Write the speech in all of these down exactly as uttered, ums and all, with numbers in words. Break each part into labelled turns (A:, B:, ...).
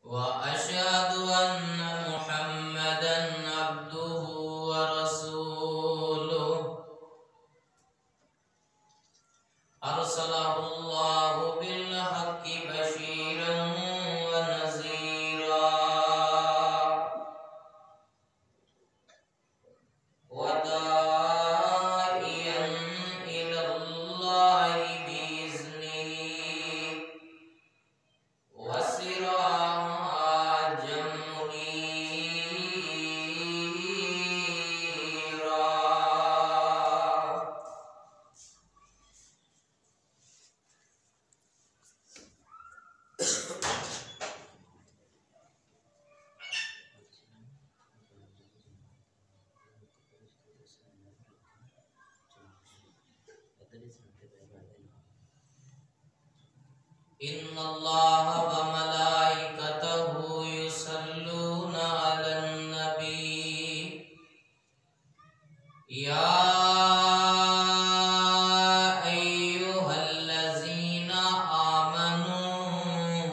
A: وأشهد أن محمدًا عبده ورسوله أرسله الله بالحق بشيرًا ونذيرًا وداعيًا إلى الله بإذنه وسراجا منيرا. إن الله وملائكته يصلون على النبي يا أيها الذين آمنوا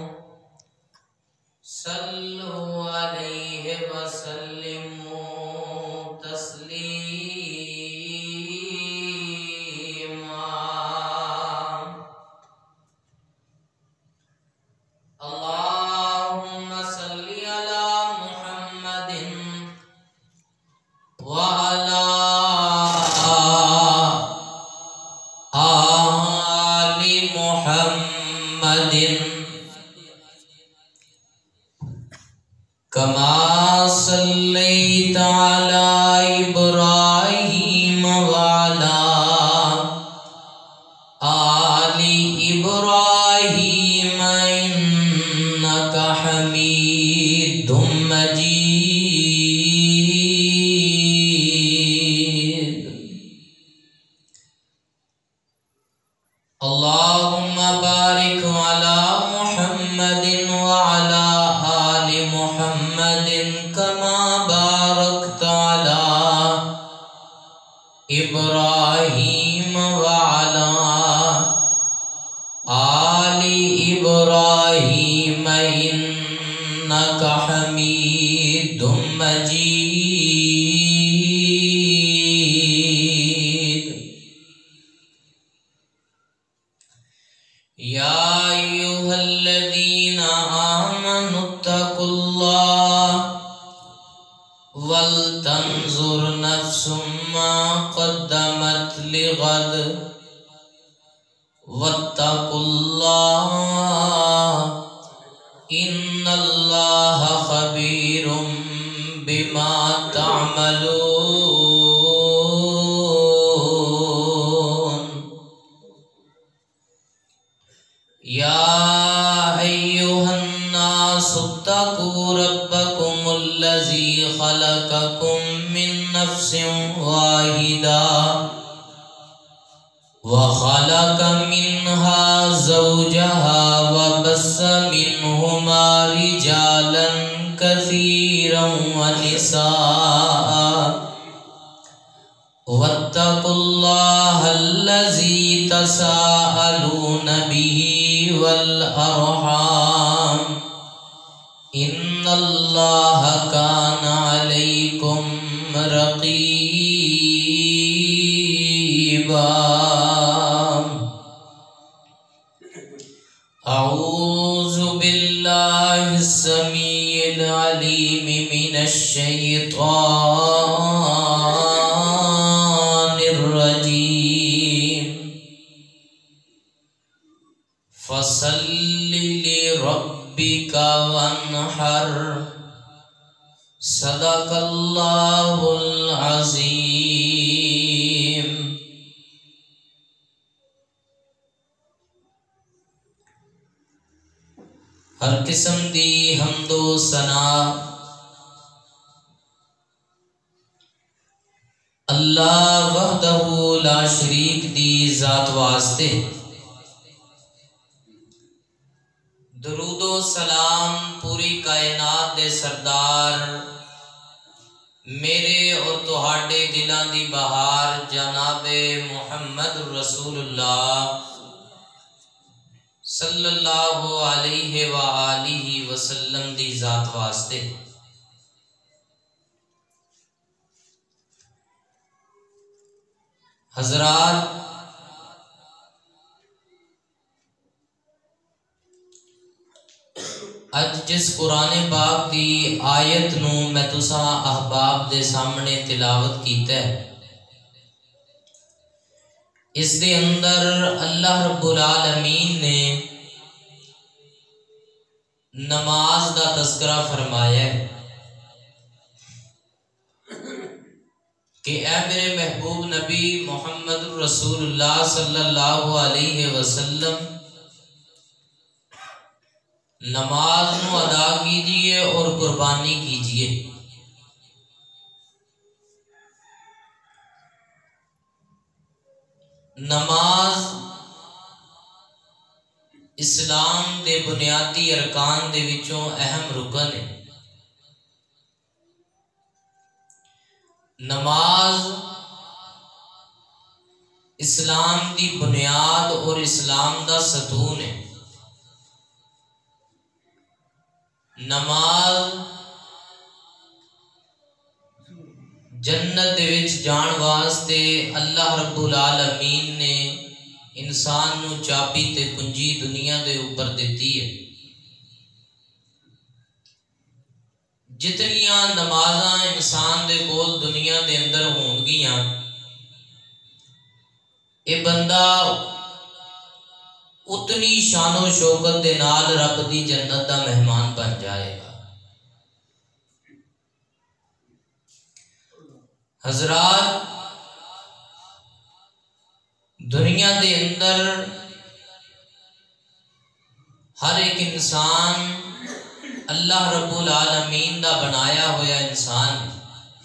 A: صلوا عليه وسلموا تسليما. اللهم صل على محمد وعلى آل محمد كما صليت على إبراهيم وعلى آل إبراهيم إنك حميد مجيد. اللهم بارك على محمد وعلى آل محمد كما باركت على إبراهيم وعلى آل إبراهيم إنك حميد مجيد. يا أيها الذين آمنوا اتقوا الله ولتنظر نفس ما قدمت لغد واتقوا الله إن الله خبير بما تعملون. يا أيها الناس اتقوا ربكم الذي خلقكم من نفس واحدة وخلق منها زوجها وبث منهما رجالا كثيرا ونساء واتقوا الله الذي تساءلون به والأرحام إن الله كان عليكم رقيبا. أعوذ بالله السميع العليم من الشيطان الرجيم. فصل لربك وانحر صدق الله العظيم. ہر قسم دی حمد و ثنا اللہ وحدہ لا شریک دی ذات واسطے. درود و سلام پوری کائنات دے سردار میرے اور تہاڈے دلاں دی بہار جناب محمد رسول اللہ صلی اللہ علیہ وآلہ وسلم دی ذات واسطے حضرات، اج جس قرآن پاک دی آیت نو میں تساں احباب دے سامنے تلاوت کیتا ہے، اس دے اندر اللہ رب العالمین نے نماز دا تذکرہ فرمایا ہے کہ اے میرے محبوب نبی محمد رسول اللہ صلی اللہ علیہ وسلم نماز نو ادا کیجئے اور قربانی کیجئے۔ نماز اسلام دے بنیادی ارکان دے وچوں اہم رکن ہے۔ نماز اسلام دی بنیاد اور اسلام دا ستون ہے۔ نماز جنت دے وچ جان واسطے اللہ رب العالمین نے انسان نو چابی تے کنجی دنیا دے اوپر دیتی ہے۔ جتنیاں نمازاں انسان دے کول دنیا دے اندر ہون گیاں، اے بندہ اتنی شان و شوکت دے نال رب دی جنت دا مہمان بن جائے گا۔ حضرات، دنیا دے اندر ہر ایک انسان اللہ رب العالمین دا بنایا ہویا انسان ہے۔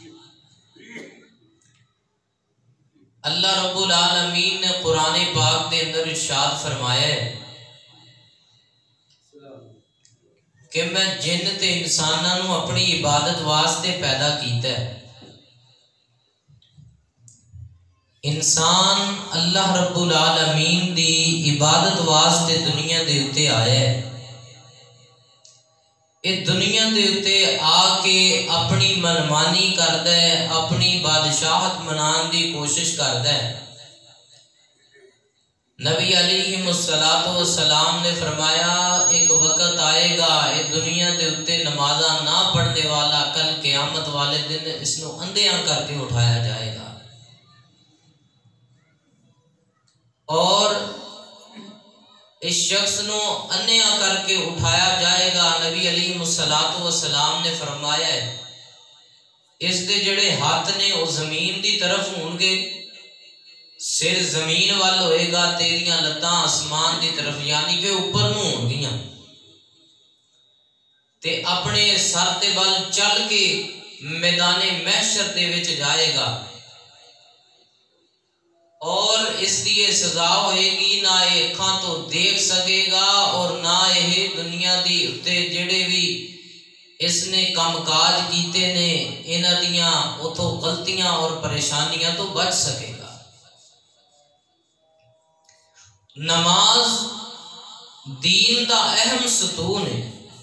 A: اللہ رب العالمین نے قرآن پاک دے اندر ارشاد فرمایا ہے کہ میں جن تے انساناں اپنی عبادت واسطے پیدا کیتا ہے۔ انسان اللہ رب العالمین دی عبادت واسطے دنیا دے اتے آیا ہے۔ یہ دنیا دے اتے آ کے اپنی منمانی کردا ہے، اپنی بادشاہت منان دی کوشش کردا ہے۔ نبی علیہ الصلوۃ والسلام نے فرمایا ایک وقت آئے گا یہ دنیا دے اتے نمازاں نہ پڑھنے والا کل قیامت والے دن اس نو اندھیاں کر کے اٹھایا جائے گا، اور اس شخص نو انیا کر کے اٹھایا جائے گا۔ نبی علیہ الصلوۃ والسلام نے فرمایا ہے اس دے جڑے ہاتھ نے وہ زمین دی طرف ہون گے، سر زمین وال ہوئے گا، تیریاں لتاں آسمان دی طرف یعنی کہ اوپر نو ہون گیاں، تے اپنے سر تے بل چل کے میدان محشر دے وچ جائے گا، اور اس لیے سزا ہوئے گی نہ یہ اکھاں تو دیکھ سکے گا اور نہ یہ دنیا دی اتے جڑے بھی اس نے کام کاج کیتے نے انہاں دیاں اتھوں غلطیاں اور پریشانیاں تو بچ سکے گا۔ نماز دین دا اہم ستون ہے۔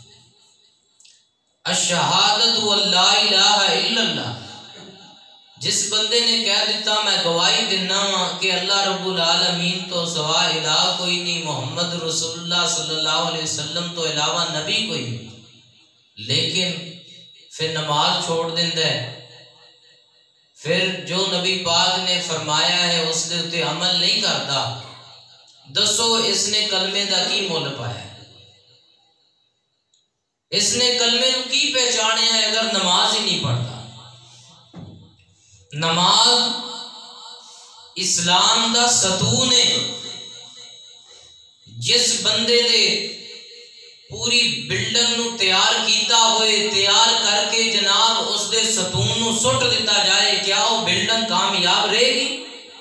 A: الشہادت واللہ الہ الا اللہ، جس بندے نے کہہ دیتا میں گواہی دینا کہ اللہ رب العالمین تو سوا الہ کوئی نہیں، محمد رسول اللہ صلی اللہ علیہ وسلم تو علاوہ نبی کوئی نہیں، لیکن پھر نماز چھوڑ دیندہ ہے، پھر جو نبی پاک نے فرمایا ہے اس دے اتے عمل نہیں کرتا، دسو اس نے کلمے دا کی مول پایا ہے؟ اس نے کلمے کو کی پہچانے ہے اگر نماز ہی نہیں پڑھتا؟ نماز اسلام دا ستون ہے۔ جس بندے دے پوری بلڈنگ نو تیار کیتا ہوئے تیار کر کے جناب اس دے ستون نو سٹ دیتا جائے، کیا وہ بلڈنگ کامیاب رہے گی؟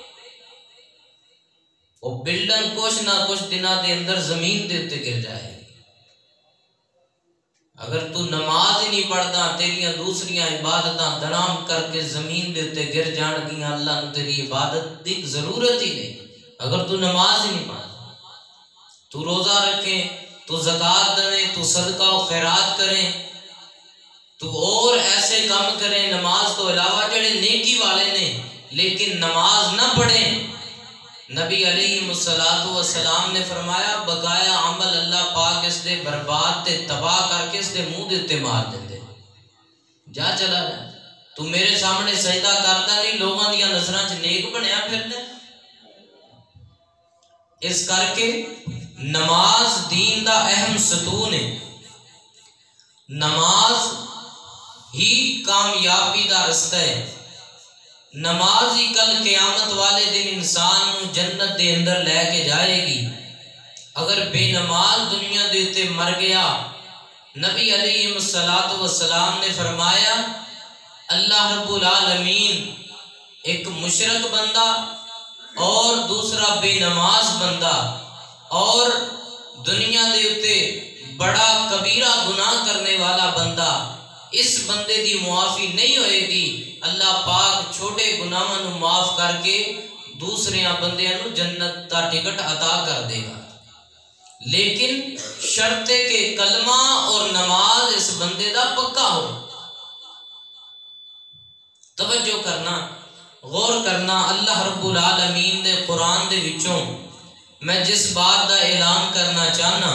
A: وہ بلڈنگ کچھ نہ کچھ دنہ دے اندر زمین دیتے گر جائے گی۔ اگر تو نماز ہی نہیں پڑھتا، تیریاں دوسریاں عبادتاں دڑام کر کے زمین دیتے گر جان گیاں، اللہ نے تیری عبادت دی ضرورت ہی نہیں اگر تو نماز ہی نہیں پڑھتا۔ تو روزہ رکھیں، تو زکوٰۃ دیں، تو صدقہ و خیرات کریں، تو اور ایسے کام کریں نماز تو علاوہ جڑے نیکی والے نے، لیکن نماز نہ پڑھیں۔ نبی علیہ الصلوۃ والسلام نے فرمایا بقایا عمل اللہ پاک اس دے برباد تے تباہ کر کے اس دے منہ دے تے مار دیندے۔ جا چلا جا، تو میرے سامنے سجدہ کرتا نہیں، لوگوں دیا نظراں چ نیک بنیا پھردا۔ اس کر کے نماز دین دا اہم ستون ہے، نماز ہی کامیابی دا رستہ ہے، نماز ہی کل قیامت والے دن انسان نو جنت دے اندر لے کے جائے گی۔ اگر بے نماز دنیا دے تے مر گیا، نبی علیہ الصلوۃ والسلام نے فرمایا اللہ رب العالمین ایک مشرک بندہ اور دوسرا بے نماز بندہ اور دنیا دے اتے بڑا کبیرہ گناہ کرنے والا بندہ، اس بندے دی معافی نہیں ہوئے گی۔ اللہ پاک چھوٹے گناہاں نو معاف کر کے دوسرے بندیاں نو جنت دا ٹکٹ عطا کر دے گا، لیکن شرط ہے کہ کلمہ اور نماز اس بندے دا پکا ہو۔ توجہ کرنا، غور کرنا، اللہ رب العالمین دے قرآن دے وچوں میں جس بات دا اعلان کرنا چاہنا،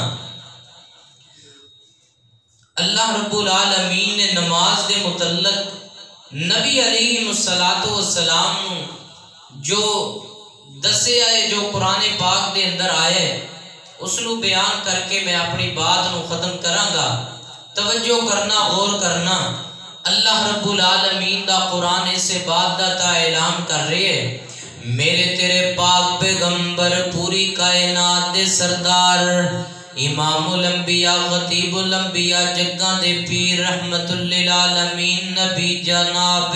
A: اللہ رب العالمین نے نماز دے متعلق نبی علیہ الصلوۃ والسلام جو دسے آئے، جو قرآن پاک دے اندر آئے، اس نو بیان کر کے میں اپنی بات نو ختم کراں گا۔ توجہ کرنا، غور کرنا، اللہ رب العالمین دا قرآن اسے بات دا تا اعلان کر رہے ہے، میرے تیرے پاک پیغمبر پوری کائنات دے سردار امام الانبیاء خطیب الانبیاء جگاں دے پیر رحمت للعالمین نبی جناب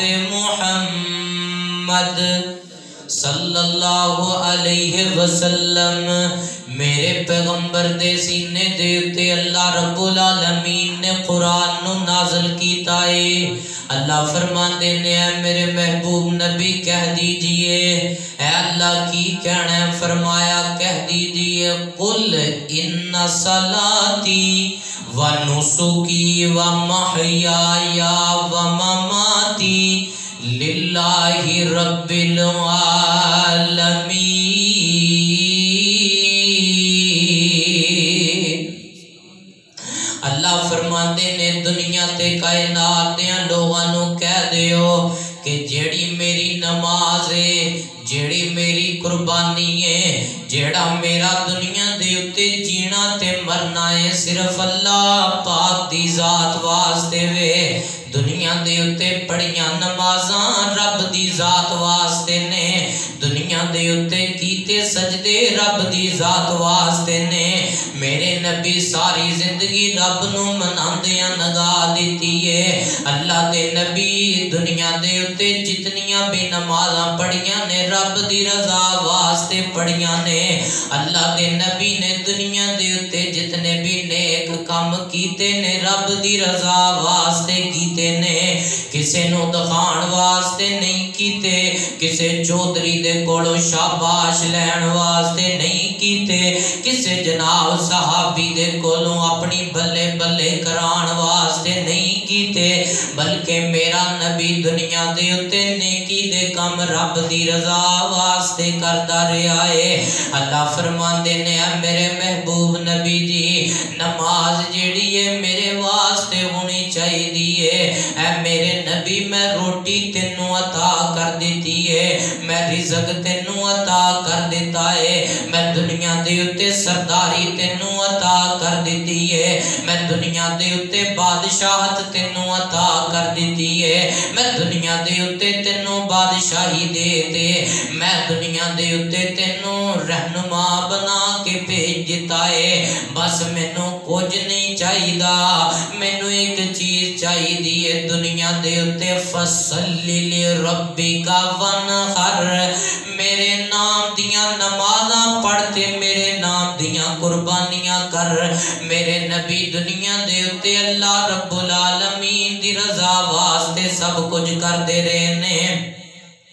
A: محمد صلی اللہ علیہ وسلم، میرے پیغمبر دے سینے دیتے اللہ رب العالمین نے قرآن نو نازل کیتا ہے۔ اللہ فرماندے نے اے میرے محبوب نبی کہہ دیجئے، اے اللہ کی کہنا ہے، فرمایا کہہ دیجئے قل ان صلاتی و نسکی و محیای و مماتی للہ رب العالمین۔ اللہ فرماندے نے دنیا تے کائنات دیاں لوگاں نو کہہ دیو کہ جیڑی میری نماز ہے، جیڑی میری قربانی ہے، جیڑا میرا دنیا دے اتے جینا تے مرنا ہے، صرف اللہ پاک دی ذات واسطے وے۔ دنیا دے اتے پڑھیاں نمازاں رب دی ذات واسطے نے، دنیا دے اتے کیتے سجدے رب دی ذات واسطے نے۔ میرے نبی ساری زندگی رب نو مناندیاں نگا دیتی ہے۔ اللہ دے نبی دنیا دے اتے جتنیاں بھی نمازاں پڑھیاں نے رب دی رضا واسطے پڑھیاں نے۔ اللہ دے نبی نے دنیا دے اتے جتنے بھی نیک کام کیتے نے رب دی رضا واسطے کیتے نے، کسے نو دکھان واسطے نہیں کیتے، کسے چودھری دے کولو شاباش لین واسطے نہیں کیتے، کسے جناب صحابی دے کولو اپنی بلے بلے کران واسطے نہیں کیتے، بلکہ میرا نبی دنیا دے اتے نیکی دے کم رب دی رضا واسطے کردا رہیا ہے۔ اللہ فرماندے نے اے میرے محبوب نبی جی نماز جیڑی ہے میرے واسطے ہونی چاہیے، اے میرے نبی میں روٹی تینوں عطا کر دیتی ہے، میں رزق تینوں عطا کر دیتا ہے، میں دنیا دے اتے سرداری تینوں عطا کر دیتی ہے، میں دنیا دے اتے بادشاہت تینوں عطا کر دیتی ہے، میں دنیا دے اتے تینوں بادشاہی دے دے، میں دنیا دے اتے تینوں رہنما بنا کے بھیج دیتا ہے۔ بس مینوں کچھ نہیں چاہیدا، مینوں ایک چیز چاہیدی ہے دنیا دے اتے فصلی لربک وانحر، میرے نام دیاں نمازاں پڑھتے میرے نام دیاں قربانیاں کر۔ میرے نبی دنیا دے اتے اللہ رب العالمین دی رضا واسطے سب کچھ کر دے رہے نے۔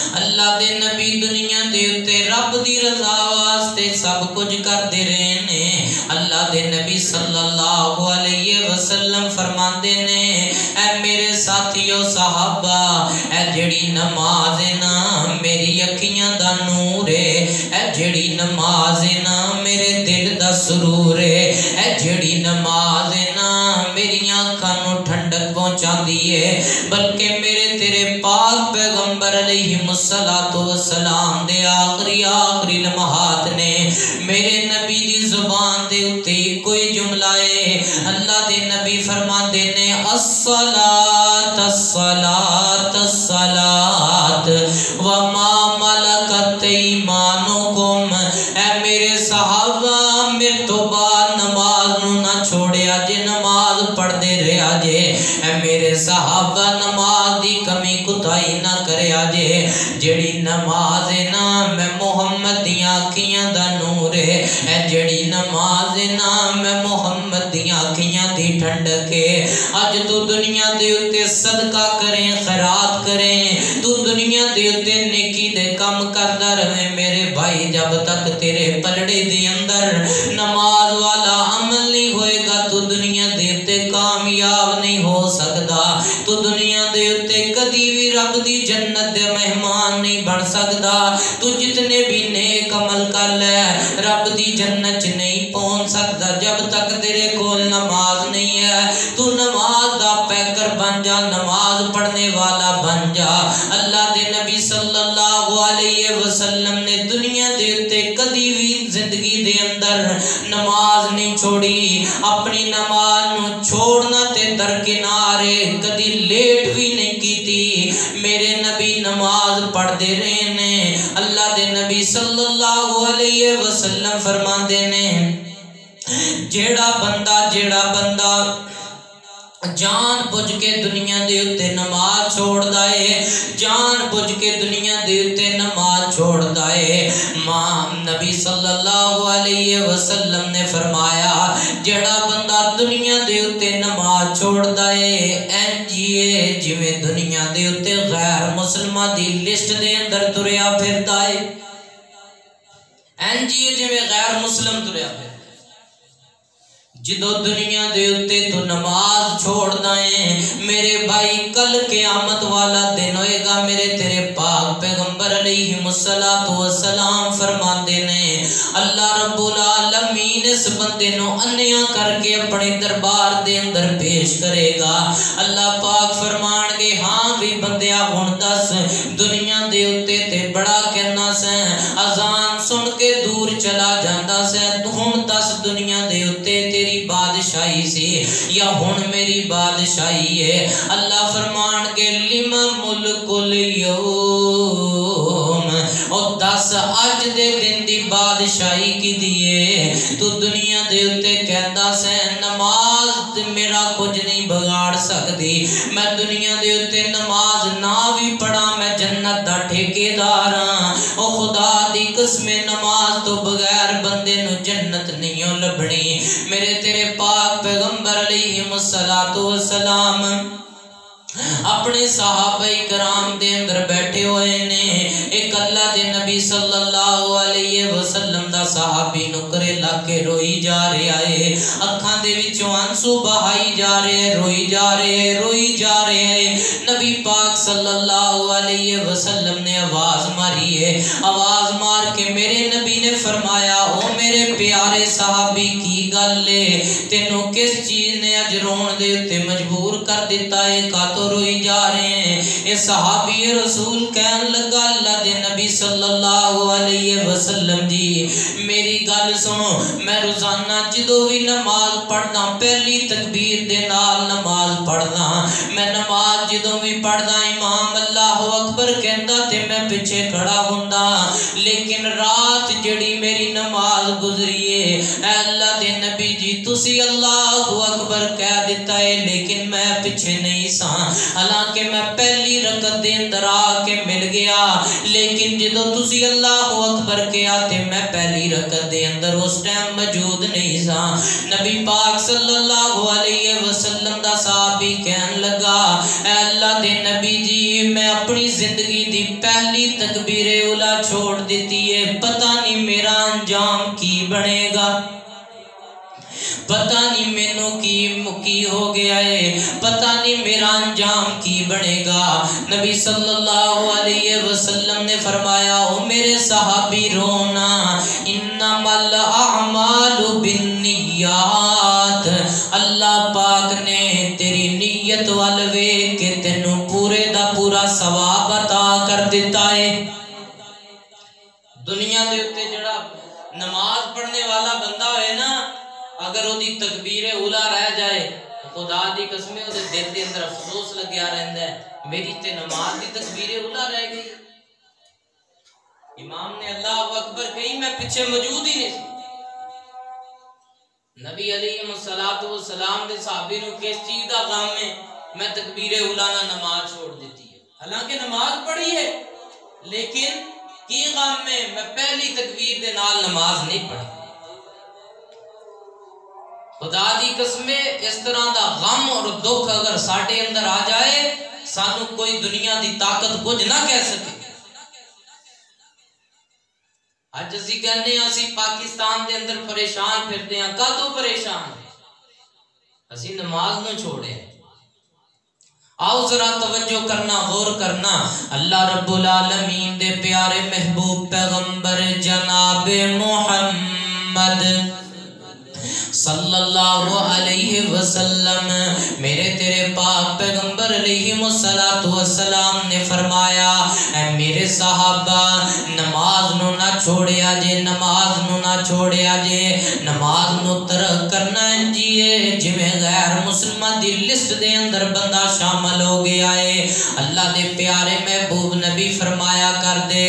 A: اللہ دے نبی دنیا دے اتے رب دی رضا واسطے سب کچھ کرتے رہے نے۔ اللہ دے نبی صلی اللہ علیہ وسلم فرماندے نے اے میرے ساتھیو صحابہ، اے جڑی نماز ہے نا میری اکھیاں دا نور ہے، اے جڑی نماز ہے نا میرے دل دا سرور ہے، اے جڑی نماز ہے نا میری آنکھاں نو ٹھنڈک پہنچا دیے، بلکہ میرے تیرے پاک پیغمبر علیہ الصلوۃ والسلام دے آخری آخری لمحات نے میرے نبی دی زبان دے اتے کوئی جملہ ہے۔ اللہ دے نبی فرماندے نے الصلاۃ الصلاۃ الصلاۃ وما ملکت ایمانکم، اے میرے صحابہ میرے تو بعد نماز نو نہ چھوڑیا جے، نماز پڑھ دے رہا جے، اے میرے صحابہ نماز دی کمی کوتاہی نہ کریا جے، جڑی نماز ہے نا میں محمد دیاں اکھیاں دا نور ہے، اے جڑی نماز ہے نا میں محمد دیاں اکھیاں دی ٹھنڈک ہے۔ اج تو دنیا دے اتے صدقہ کریں، خیرات کریں، تو دنیا دے اتے نیکی دے کم کردا رہے میرے بھائی، جب تک تیرے پلڑے دے اندر نماز والا عمل نہیں ہوئے گا تو دنیا دے اتے کامیاب نہیں ہو سکدا، تو دنیا دے اتے کدی بھی رب دی جنت دے مہمان نہیں بن سکدا، تو جتنے بھی نیک عمل کر لے رب دی جنت نہیں پہنچ سکدا جب تک تیرے کول نماز نہیں ہے۔ تو نماز دا پیکر بن جا، نماز پڑھنے والا بن جا۔ اللہ دے نبی صلی اللہ علیہ وسلم نے دنیا دے اتے کدی بھی زندگی دے اندر نماز نہیں چھوڑی، اپنی نماز نو چھوڑنا تے درکنارے کدی لیٹ بھی نہیں کیتی، میرے نبی نماز پڑھ دے رہے نے۔ اللہ دے نبی صلی اللہ علیہ وسلم فرماندے نے جیڑا بندہ جیڑا بندہ جان بوجھ کے دنیا دے اتے نماز چھوڑ دائے، جان بوجھ کے دنیا دے اتے نماز چھوڑ دائے، ماں نبی صلی اللہ علیہ وسلم نے فرمایا جڑا بندہ دنیا دے اتے نماز چھوڑ دائے این جی اے جویں دنیا دے اتے غیر مسلمہ دی لسٹ دے اندر تریا پھر دائے، این جی اے جویں غیر مسلم تریا پھر جدو دنیا دے اتے تو نماز چھوڑ دائیں میرے بھائی، کل قیامت والا دن ہوئے گا۔ میرے تیرے پاک پیغمبر علیہ الصلوۃ والسلام فرماندے نے اللہ رب العالمین اس بندے نو انیا کر کے اپنے دربار دے اندر پیش کرے گا۔ اللہ پاک فرمان گے ہاں بھی بندیا ہن دس دنیا دے اتے تے بڑا کہنا سے اذان سن کے دور چلا جاندا سے، ہن دس دنیا دے اتے تیری بادشاہی سی یا ہن میری بادشاہی ہے؟ اللہ فرمان کے لما ملک اليوم، اور دس اج دے دن دی بادشاہی کی دیے تو دنیا دے اتے کہندا سے نماز میرا کچھ نہیں بگاڑ سکتی، میں دنیا دے اتے نماز نہ بھی پڑھا میں جنت دا ٹھیکیدار ہاں، او خدا دی قسم نماز تو بغیر بندے نو جنت نہیں ہو لبنی۔ میرے تیرے پاک پیغمبر علیہ الصلوۃ والسلام اپنے صحابہ کرام دے اندر بیٹھے ہوئے نے، ایک اللہ دے نبی صلی اللہ علیہ وسلم دا صحابی نکرے لگ کے روئی جا رہا ہے، اکھاں دے وچوں آنسو بہائی جا رہے، روئی جا رہے روئی جا رہے نبی پاک صلی اللہ علیہ وسلم نے آواز ماری ہے، آواز مار کے میرے نبی نے فرمایا او میرے پیارے صحابی کی گل ہے، تینوں کس چیز نے اج رون دے تے مجبور کر دیتا ہے، کا تو روئی جا رہے ہیں؟ اے صحابی رسول کہن لگا اللہ دے نبی صلی اللہ علیہ وسلم جی میری گل سنو، میں روزانہ جدو بھی نماز پڑھنا پہلی تکبیر دے نال نماز پڑھنا، میں نماز جدو بھی پڑھنا امام اللہ اکبر کہندا تے میں پیچھے کھڑا ہوندا، لیکن رات جڑی میری نماز گزری ہے اے اللہ دے نبی جی تسی اللہ اکبر کہہ دیتا ہے لیکن میں پیچھے نہیں سا، حالانکہ میں پہلی رکعت دے اندر آ کے مل گیا، لیکن جدو تسی اللہ اکبر کہا تے میں پہلی رکعت دے اندر اس ٹائم موجود نہیں سا۔ نبی پاک صلی اللہ علیہ وسلم دا صحابی صحابی کہن لگا اے اللہ دے نبی جی میں اپنی زندگی دی پہلی تکبیر اولا چھوڑ دیتی ہے، پتہ نہیں میرا انجام کی بنے گا، پتہ نہیں مینوں کی کی ہو گیا ہے، پتہ نہیں میرا انجام کی بنے گا۔ نبی صلی اللہ علیہ وسلم نے فرمایا او میرے صحابی رونا، انما الاعمال بالنیات، اللہ پاک نے تیری نیت وال ویکھ کے تینوں پورے دا پورا ثواب عطا کر دیتا ہے۔ دنیا دے اوتے جڑا نماز پڑھنے والا بندہ ہے نا، اگر وہ دی تکبیر اولا رہ جائے خدا دی قسم ہے دے دل دے اندر افسوس لگیا رہندا ہے میری تے نماز دی تکبیر اولا رہ گئی، امام نے اللہ اکبر کہی میں پیچھے موجود ہی نہیں۔ نبی علیہ الصلوۃ والسلام دے صحابی نو کس چیز دا غم ہے میں تکبیر اولا نہ نماز چھوڑ دیتی ہے، حالانکہ نماز پڑھی ہے لیکن کی غم ہے میں پہلی تکبیر دے نال نماز نہیں پڑھی۔ خدا دی قسم اس طرح دا غم اور دکھ اگر ساڈے اندر آ جائے سانو کوئی دنیا دی طاقت کچھ نہ کہہ سکے۔ اج اسی کہنے ہیں اسی پاکستان دے اندر پریشان پھرتے ہیں، کاتوں پریشان اسی نماز نو چھوڑے۔ آؤ ذرا توجہ کرنا غور کرنا، اللہ رب العالمین دے پیارے محبوب پیغمبر جناب محمد صلی اللہ علیہ وسلم میرے تیرے پاک پیغمبر علیہ الصلوۃ والسلام نے فرمایا اے میرے صحابہ نماز نو نہ چھوڑیا جے، نماز نو نہ چھوڑیا جے، نماز نو ترک کرنا جیے جویں غیر مسلمہ دی لسٹ دے اندر بندہ شامل ہو گیا ہے۔ اللہ دے پیارے محبوب نبی فرمایا کر دے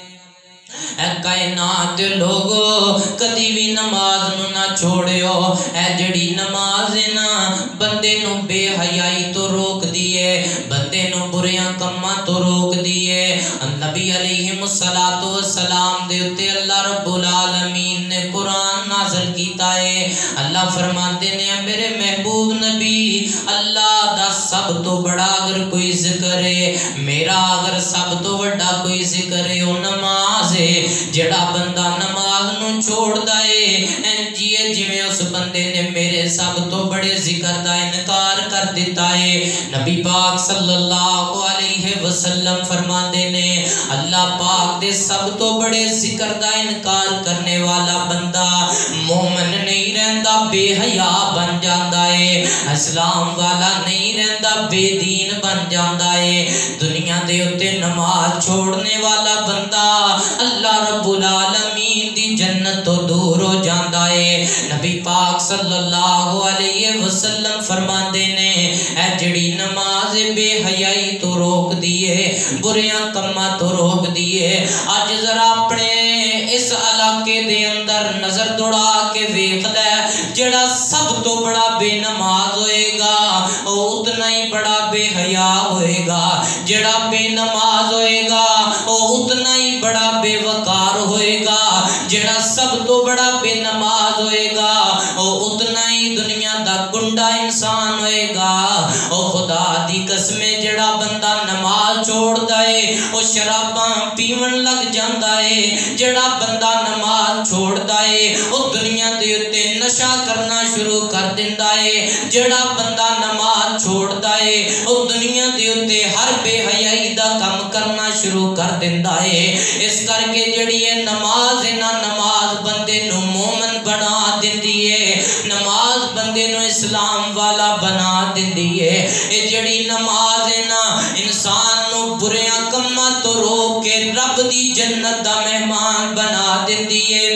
A: اے کائنات دے لوگو کدی بھی نماز نو نہ چھوڑیو، اے جڑی نماز ہے نا بندے نو بے حیائی تو روک دیے، بندے نو بریاں کماں تو روک دیے۔ نبی علیہ الصلوۃ والسلام دے اتے اللہ رب العالمین نے قرآن نازل کیتا ہے، اللہ فرماتے نے میرے محبوب نبی اللہ دا سب تو بڑا اگر کوئی ذکر ہے، میرا اگر سب تو بڑا کوئی ذکر ہے وہ نماز ہے۔ جڑا بندہ نماز نو چھوڑ دائے انجیے جویں اس بندے نے میرے سب تو بڑے ذکر دا انکار کر دیتا ہے۔ نبی پاک صلی اللہ علیہ وسلم فرماندے نے اللہ پاک دے سب تو بڑے ذکر دا انکار کرنے والا بندہ مومن نہیں رہندا، بے حیا بن جاندا ہے، اسلام والا نہیں رہندا، بے دین بن جاندا ہے۔ دنیا دے اوتے نماز چھوڑنے والا بندہ اللہ رب العالمین دی جنت تو دور ہو جاندا ہے۔ نبی پاک صلی اللہ علیہ وسلم فرماندے نے اے جڑی نماز بے حیائی تو روک دیے، بریاں کماں تو روک دیے۔ اج ذرا اپنے اس علاقے دے اندر نظر دوڑا کے ویکھ لے جڑا سب تو بڑا بے نماز ہوئے گا وہ اتنا ہی بڑا بے حیا ہوئے گا، جڑا بے نماز ہوئے گا وہ اتنا ہی بڑا بے وقار ہوئے گا، جڑا سب تو بڑا بے نماز ہوئے گا وہ اتنا ہی دنیا دا گنڈا انسان ہوئے گا۔ او خدا دی قسم جڑا بندہ نماز چھوڑ دائے وہ شراباں پیون لگ جاندا ہے، جڑا بندہ نماز چھوڑ دائے وہ دنیا دے اتے نشہ کرنا شروع کر دیندا ہے، جڑا بندہ نماز چھوڑ دائے وہ دنیا دے اتے ہر بے حیائی دا کم کرنا شروع کر دیندا ہے۔ اس کر کے جڑی ہے نماز ہے نا نماز بندے نو مومن بنا دیندی ہے، نماز بندے نو اسلام والا بنا دیندی ہے۔ اے جڑی نماز ہے نا انسان نو بریاں کماں تو روک کے رب دی جنت دا مہمان بنا دیندی ہے۔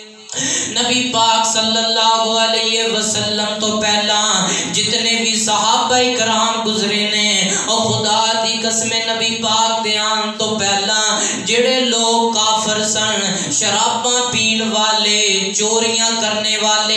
A: نبی پاک صلی اللہ علیہ وسلم تو پہلا جتنے بھی صحابہ کرام گزرے نے اور خدا دی قسم نبی پاک دے آن تو پہلا جڑے لوگ کافر سن، شراباں پین والے، چوریاں کرنے والے،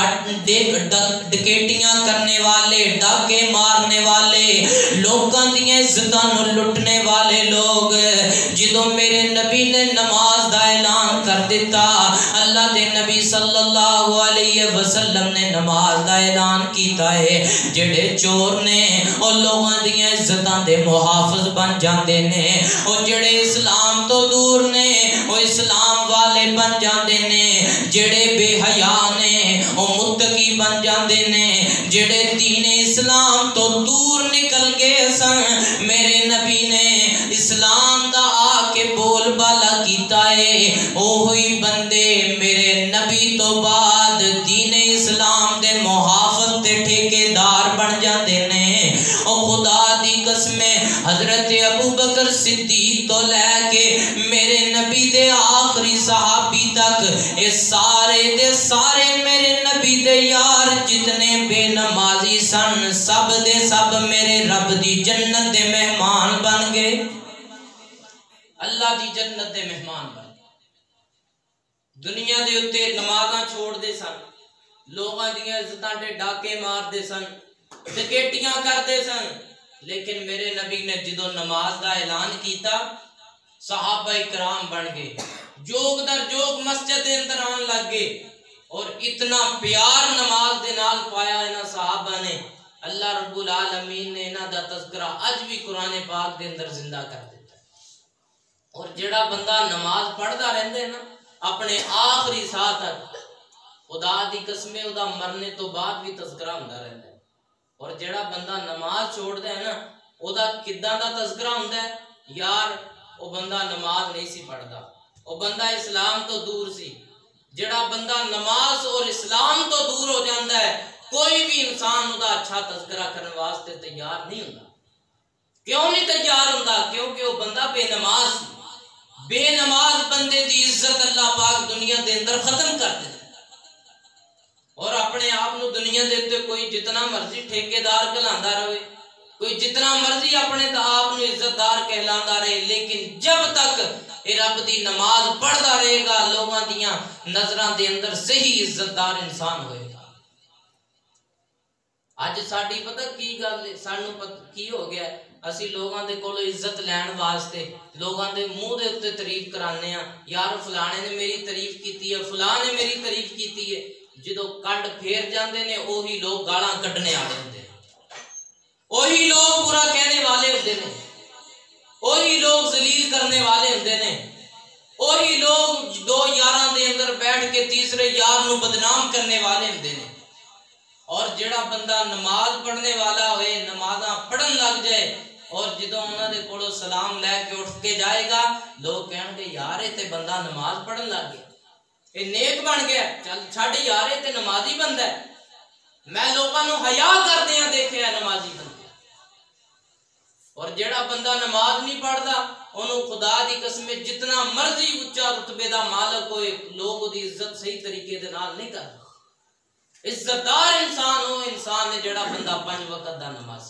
A: ڈکیٹیاں کرنے والے، ڈاکے مارنے والے، لوگاں دیاں عزتاں نو لٹنے والے لوگ جدوں میرے نبی نے نماز دا اعلان کر دیتا، اللہ دے نبی صلی اللہ علیہ وسلم نے نماز دا اعلان کیتا ہے، جڑے چور نے او لوگاں دیاں عزتاں دے محافظ بن جاندے نے، او جڑے اسلام تو دور نے او اسلام والے بن جاندے نے، جڑے بے حیا نے او متقی بن جاندے نے، جڑے دین اسلام تو دور نکل گئے سن میرے نبی نے اسلام دا آ کے بول بالا کیتا ہے، اوہی بندے میرے نبی تو بعد دین اسلام دے محافظ تے ٹھیکیدار بن جاندے نے۔ او خدا دی قسم حضرت ابو بکر صدیق تو لے کے میرے نبی دے آخری صحابی تک اے سارے دے سارے میرے نبی دے یار جتنے بے نمازی سن سب دے سب میرے رب دی جنت دے مہمان بن گئے، اللہ دی جنت دے مہمان بن گئے۔ دنیا دے اتے نمازاں چھوڑ دے سن، لوگاں دیاں عزتاں دے ڈاکے مار دے سن، ڈکیٹیاں کر دے سن، لیکن میرے نبی نے جدو نماز دا اعلان کیتا صحابہ اکرام بن گئے، جوگ در جوگ مسجد دے اندر آن لگ گئے، اور اتنا پیار نماز دے نال پایا انہاں صحابہ نے، اللہ رب العالمین نے انہاں دا تذکرہ اج بھی قرآن پاک دے اندر زندہ کر دیتا ہے۔ اور جڑا بندہ نماز پڑھدا رہندا ہے نا اپنے آخری ساہ تک، خدا دی قسم او دا مرنے تو بعد بھی تذکرہ ہوندا رہندا ہے۔ اور جڑا بندہ نماز چھوڑ دے نا او دا کداں دا تذکرہ ہوندا ہے، یار او بندہ نماز نہیں سی پڑھدا، او بندہ اسلام تو دور سی۔ جڑا بندہ نماز اور اسلام تو دور ہو جاندا ہے کوئی بھی انسان او دا اچھا تذکرہ کرنے واسطے تیار نہیں ہوندا۔ کیوں نہیں تیار ہوندا؟ کیونکہ وہ بندہ بے نماز بے نماز بندے دی عزت اللہ پاک دنیا دے اندر ختم کر دیتا، اور اپنے آپ نو دنیا دیتے کوئی جتنا مرضی ٹھیکیدار کہلاندا رہے، کوئی جتنا مرضی اپنے آپ نو عزت دار کہلاندا رہے، لیکن جب تک اے رب دی نماز پڑھدا رہے گا لوگاں دیاں نظراں دے اندر صحیح عزت دار انسان ہوئے گا۔ اج ساڈی پتہ کی گل ہے، سانو پتہ کی ہو گیا ہے، اسی لوگاں دے کولو عزت لین واسطے لوگاں دے منہ دے اوتے تعریف کرانے ہاں، یار فلانے نے میری تعریف کیتی ہے، فلاں نے میری تعریف کیتی ہے، جدو کنڈ پھیر جاندے نے اوہی لوگ گالاں کڈنے والے ہوندے نے، اوہی لوگ برا کہنے والے ہوندے نے، اوہی لوگ ذلیل کرنے والے ہوندے نے، اوہی لوگ دو یاراں دے اندر بیٹھ کے تیسرے یار نو بدنام کرنے والے ہوندے نے۔ اور جڑا بندہ نماز پڑھنے والا ہوئے، نمازاں پڑھن لگ جائے، اور جدوں انہاں دے کولوں سلام لے کے اٹھ کے جائے گا لوگ کہن گے یار اے تے بندہ نماز پڑھن لگ گیا، اے نیک بن گیا، چل چھڈ یار اے تے نمازی بندہ ہے، میں لوگاں نو حیا کردیاں دیکھیا نمازی بندہ۔ اور جڑا بندہ نماز نہیں پڑھدا انہوں خدا دی قسم جتنا مرضی اچا رتبے دا مالک ہوئے لوگ دی عزت صحیح طریقے دے نال نہیں کردا۔ عزت دار انسان ہو انسان نے جڑا بندہ پنج وقت دا نماز۔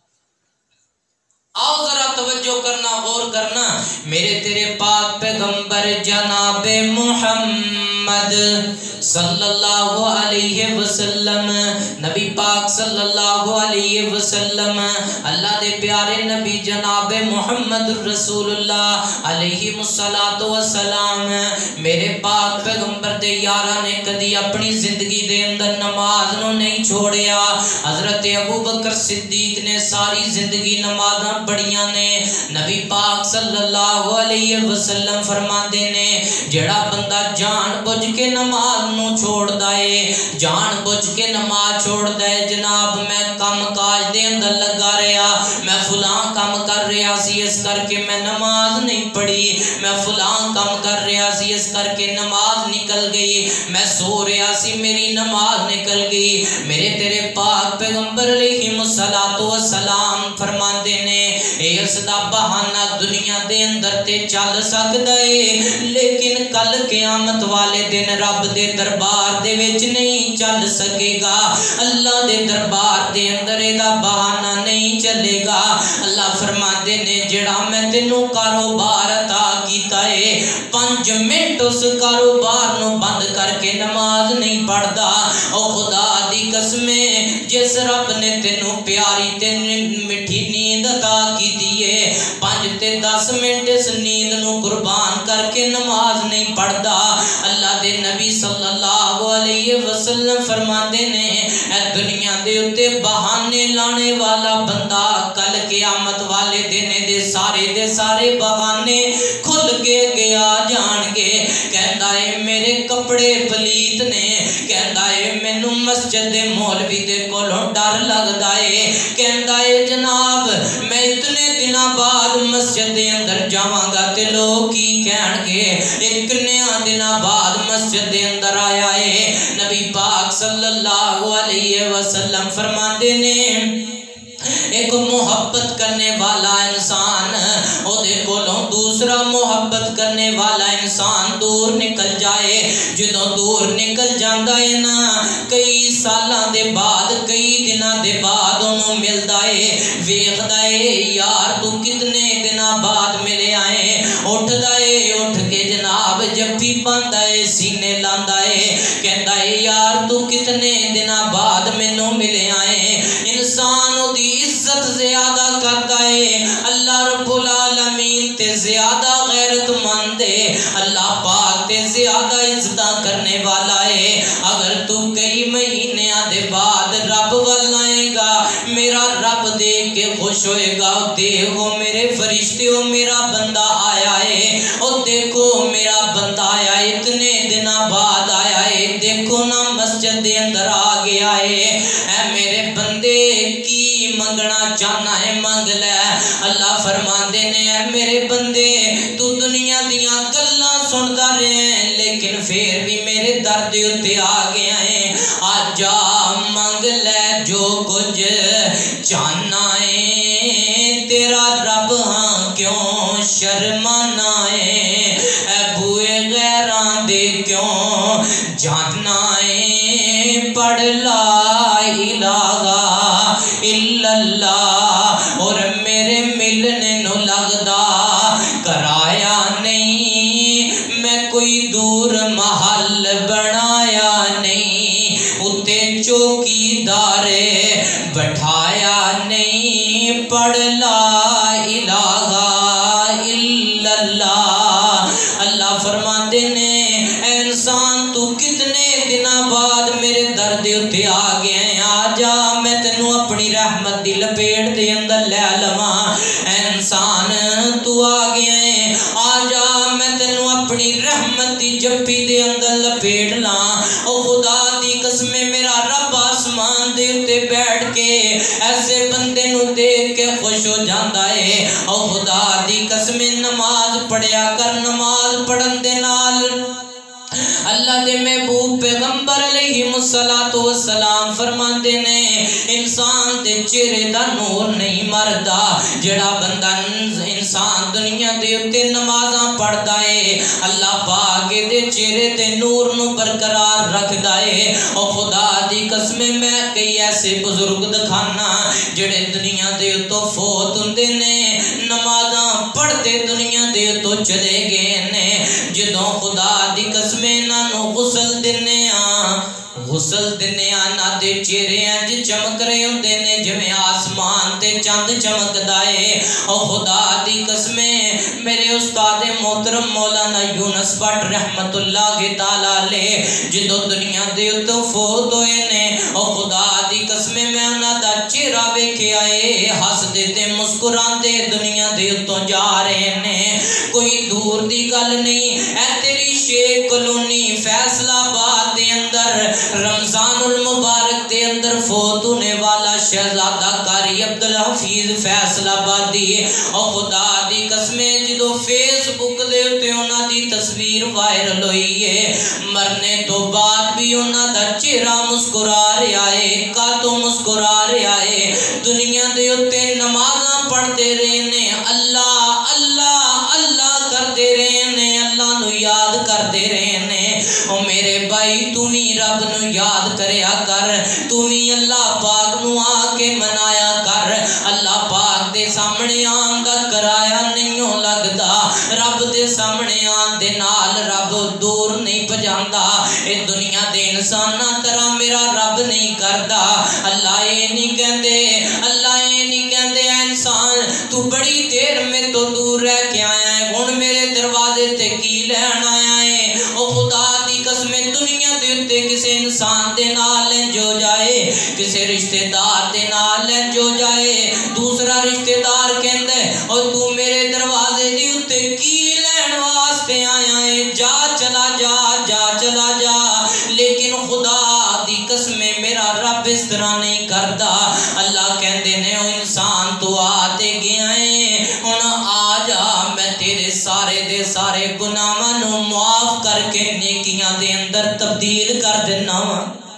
A: آؤ ذرا توجہ کرنا، غور کرنا، میرے تیرے پاک پیغمبر جناب محمد صلی اللہ علیہ وسلم، نبی پاک صلی اللہ علیہ وسلم، اللہ دے پیارے نبی جناب محمد رسول اللہ علیہ الصلوۃ والسلام، میرے پاک پیغمبر دے یاراں نے کدی اپنی زندگی دے اندر نماز نو نہیں چھوڑیا۔ حضرت ابو بکر صدیق نے ساری زندگی نمازاں پڑھیاں نے۔ نبی پاک صلی اللہ علیہ وسلم فرماندے نے جڑا بندہ جان بوجھ کے نماز نو چھوڑ دائے، جان بوجھ کے نماز چھوڑ دائے، جناب میں کم کاج دے اندر لگا رہا، میں فلاں کم کر رہا سی اس کر کے میں نماز نہیں پڑھی، میں فلاں کم کر رہا سی اس کر کے نماز نکل گئی، میں سو رہا سی میری نماز نکل گئی، میرے تیرے پاک پیغمبر علیہ الصلوۃ والسلام فرماندے نے اس دا بہانہ دنیا دے اندر تے چل سکدا ہے لیکن کل قیامت والے دن رب دے دربار دے وچ نہیں چل سکے گا، اللہ دے دربار دے اندر اے دا بہانہ نہیں چلے گا۔ اللہ فرماتے نے جڑا میں تینوں کاروبار عطا کیتا ہے پانچ منٹ اس کاروبار نو بند کر کے نماز نہیں پڑھدا، او خدا دی قسمیں جس رب نے تینوں پیاری تے مٹھی نیند عطا کیتی ہے پانچ تے دس منٹ اس نیند نو قربان کر کے نماز نہیں پڑھدا۔ اللہ دے نبی صلی اللہ علیہ وسلم فرماندے نے اے دنیا دے اتے بہانے لانے والا بندہ کل قیامت والے دن دے سارے دے سارے بہانے کھل کے گیا جان گے۔ کہندا ہے میرے کپڑے پلیت نے، کہندا ہے مینوں مسجد دے مولوی دے کولوں ڈر لگدا ہے، کہندا ہے جناب میں اتنے دنوں بعد مسجد دے اندر جاواں گا تے لوگ کی کہن گے، ایک نیا دنوں بعد مسجد دے اندر آیا ہے۔ نبی پاک صلی اللہ علیہ وسلم فرماندے نے ایک محبت کرنے والا انسان او دے کولوں دوسرا محبت کرنے والا انسان دور نکل جائے، جدوں دور نکل جاندا ہے نا کئی سالاں دے بعد کئی دناں دے بعد انہوں ملدا ہے، ویکھدا ہے یار تو کتنے دناں بعد ملے آئے، اٹھدا ہے اٹھ کے جناب جفی پاندا ہے سینے لاندا ہے، کہندا ہے یار تو کتنے دناں بعد مینوں ملے آئے۔ انسان او دی عزت زیادہ کرتا ہے، اللہ رب العالمین تے زیادہ غیرت مند ہے، اللہ پاک تے زیادہ عزت کرنے والا ہے۔ اگر تو کئی مہینیاں دے بعد رب ول آئے گا میرا رب دیکھ کے خوش ہوئے گا، دیکھو میرے فرشتوں میرا بندہ آیا ہے، اور دیکھو میرا بندہ آیا ہے اتنے دنوں بعد آیا ہے، دیکھو نا مسجد دے اندر آ گیا ہے، اے میرے بندے کی منگنا چاہنا ہے مانگ لے۔ اللہ فرماندے نے اے میرے بندے تو دنیا دیاں گلاں سندا رہے لیکن پھر بھی میرے درد اتے آ گیا ہے، آ جا مانگ لے جو کچھ چاہنا ہے، تیرا رب ہاں کیوں شرمانا ہے، اے بوئے غیراں دے کیوں جاننا ہے، پڑھ لا الہ الا اللہ اور میرے ملنے نو لگدا کرایا نہیں، میں کوئی دور محل بنایا نہیں، اتے چوکی دارے بٹھایا نہیں، پڑھ لا الہ الا اللہ۔ اللہ فرماتے نے اے انسان تو کتنے دنوں بعد میرے درد اتے آ گئے ہیں، آ جا میں تینوں اپنی رحمت دی لپیٹ دے اندر لے لواں، اے انسان تو آ گیا ہے، آ جا میں تینوں اپنی رحمت دی جفی دے اندر لپیٹ لاں۔ او خدا دی قسم میرا رب آسمان دے اتے بیٹھ کے ایسے بندے نو دیکھ کے خوش ہو جاندا ہے، او خدا دی قسم نماز پڑھیا کر، نماز پڑھن دے نال اللہ دے محبوب پیغمبر علیہ السلام فرماندے نے انسان دے چہرے دا نور نہیں مردا، جڑا بندہ انسان دنیا دے اتے نمازاں پڑھدا ہے اللہ پاک دے چہرے تے نور نو برقرار رکھدا ہے۔ او خدا دی قسم میں کئی ایسے بزرگ دکھانا جڑے دنیا دے اتوں فوت ہوندے نے، نمازاں پڑھتے دنیا دے اتوں چلے گئے نے، جدوں خدا دی قسم انہاں نو غسل دینے آ غسل دینے آنا دے چہرے انج چمک رہے ہوندے نے جویں آسمان تے چاند چمکدا ہے۔ او خدا دی قسمیں میرے استاد محترم مولانا یونس بٹ رحمت اللہ تعالی علیہ جدوں دنیا دے اتوں فوت ہوئے نے، او خدا دی قسمیں میں انہاں دا چہرہ ویکھیا اے ہسدے تے مسکراندے دنیا دے اتوں جا رہے نے، کوئی دور دی گل نہیں، اے تیری شیخ کلونی فیصل آباد دے اندر رمضان المبارک دے اندر فوت ہونے والا شہزادہ قاری عبدالحفیظ فیصل آبادی، او خدا دی قسمیں جدو فیس بک دے اتے انہاں دی تصویر وائرل ہوئی ہے، مرنے تو بعد بھی انہاں دا چہرہ مسکرا رہا ہے، کاتوں مسکرا رہا ہے، دنیا دے اتے نمازاں پڑھتے رہنے، اللہ اللہ اللہ کرتے رہنے، اللہ نو یاد کرتے رہنے۔ او میرے بھائی تو بھی رب نو یاد کریا کر، تو بھی اللہ پاک نو آ کے منایا کر، اللہ پاک دے सामने आन दा कराया नहीं लगदा, रब दे सामने आन दे नाल रब दूर नहीं भजांदा। ए दुनिया दे इंसाना तरह मेरा रब नहीं करदा। अल्लाह ये नहीं कहंदे, अल्लाह ये नहीं कहंदे इंसान तू बड़ी देर में तो दूर रह के आया है, हुण मेरे दरवाजे ते की लैण आया है। ओ खुदा दी कसम दुनिया दे उत्ते किसी इंसान दे नाल जो जाए, किसी रिश्तेदार दे नाल जो जाए, दूसरा रिश्तेदार कहंदा और तू मेरे दरवाजे दे उत्ते की लैण वास्ते आया है, जा चला जा जा चला जा। लेकिन खुदा दी कसम मेरा रब इस तरह नहीं करदा। अल्लाह कहंदे ने ओ इंसान तू आ ते गया है, हुण आ जा मैं तेरे सारे दे सारे गुनाहां नू माफ करके नेकियां दे अंदर तब्दील कर देना वा।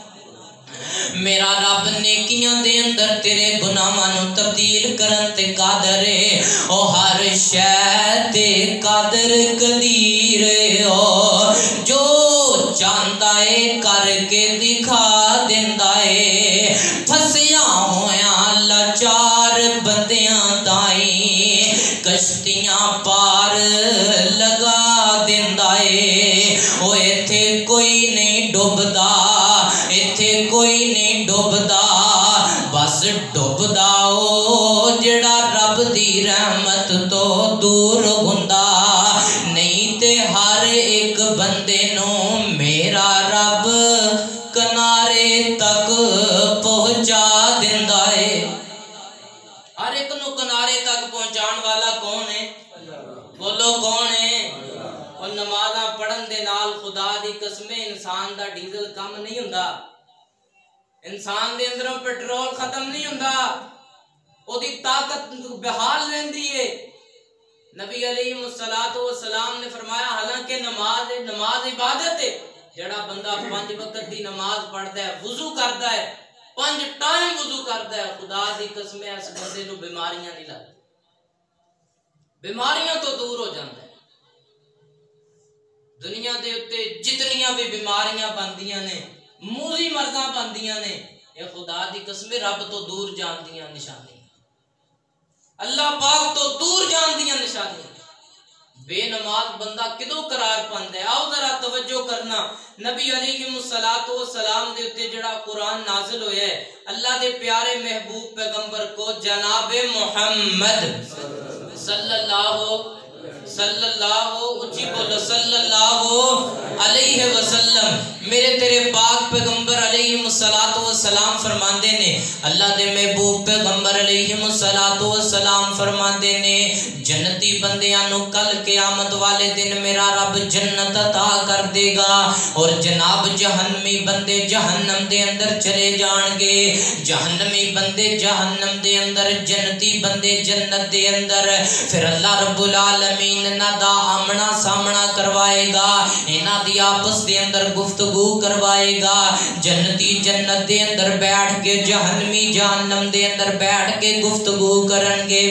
A: मेरा रब नेकियां दे अंदर तेरे गुनाहां नू तब्दील करन ते कादर है। ओ हर शै ते कादर कदीर ओ जो चाहता है करके दिखा दिंदा है। फसिया होया लाचार बंदियां ताई कश्तियां पार लगा दिंदा है। ओ इत्थे कोई नहीं डुबदा, इत्थे कोई नहीं डुबदा, बस डुबदा ओ जेड़ा रब दी रहमत तो दूर हुंदा। नहीं ते हर एक बंदे नू मेरा रब किनारे तक पहुंचा दिंदा है। हर एक नू किनारे तक पहुंचाने वाला कौन है? बोलो कौन है? और नमाज़ां पढ़न दे नाल खुदा दी कसम इंसान दा डीजल कम नहीं हुंदा, इंसान दे अंदरों पेट्रोल खत्म नहीं हुंदा, ओदी ताकत बहाल रहंदी है। नबी अलैहिस्सलातु वस्सलाम ने फरमाया हालांकि नमाज नमाज इबादत है, जेड़ा बंदा पांच वक्त दी नमाज पढ़दा है, वुजू करदा है, पांच टाइम वुजू करदा है, खुदा दी कसम इस बंदे नू बीमारियां नहीं लगदी, बीमारियां तो दूर हो जांदा है। दुनिया दे उत्ते जितनियां भी बीमारियां बनदियां ने, मूजी मर्जां बनदियां ने, ये खुदा दी कसम रब तो दूर जान दियां निशानी, अल्लाह पाक तो दूर जान दियां निशानी। बेनमाज बंदा किदों करार पांदा है? आओ जरा तवज्जो करना। नबी अलैहिस्सलातु वस्सलाम दे उत्ते जेड़ा कुरान नाजिल होया है, अल्लाह दे प्यारे महबूब पैगंबर को जनाबे मोहम्मद सल्लल्लाहु सल्लल्लाहु उच्ची बोलो सल्लल्लाहु अलैहि वसल्लम मेरे तेरे पाक पैगंबर अलैहिस्सलातु वस्सलाम फरमाते ने, अल्लाह दे महबूब पैगंबर अलैहिस्सलातु वस्सलाम फरमाते ने जन्नती बंदियां नु कल क़यामत वाले दिन मेरा रब जन्नत अता कर देगा और जनाब जहन्नमी बंदे जहन्नम दे अंदर चले जाएंगे, जहन्नमी बंदे जहन्नम दे अंदर, जन्नती बंदे जन्नत दे अंदर। फिर अल्लाह रब्बुल आलमीन इन्हां दा आमना सामना करवाएगा, इन्हां दी आपस दे अंदर गुफ्तगू करवाएगा। जन्नती जन्नत दे अंदर बैठ के, जहन्नमी जहन्नम दे अंदर बैठ के गुफ्तगू करनगे।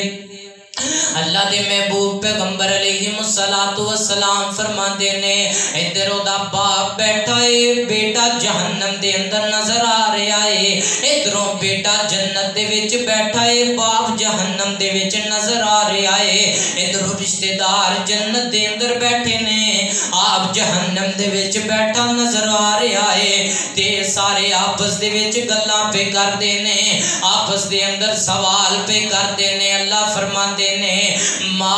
A: अल्लाह दे महबूब पैगंबर अलैहिस्सलातु वस्सलाम फरमाते ने इधर ओदा बाप बैठा है, बेटा जहन्नम दे अंदर नजर आ रहा है, इधरों बेटा जन्नत दे विच बैठा है, बाप जहन्नम दे विच नजर आ रहा है, इधरों रिश्तेदार जन्नत दे अंदर बैठे ने, आप जहन्नम दे विच बैठा नजर आ रहा है। ते सारे आपस दे विच गल्लां पे करदे ने, आपस दे अंदर सवाल पे करदे ने। अल्लाह फरमाते ने मा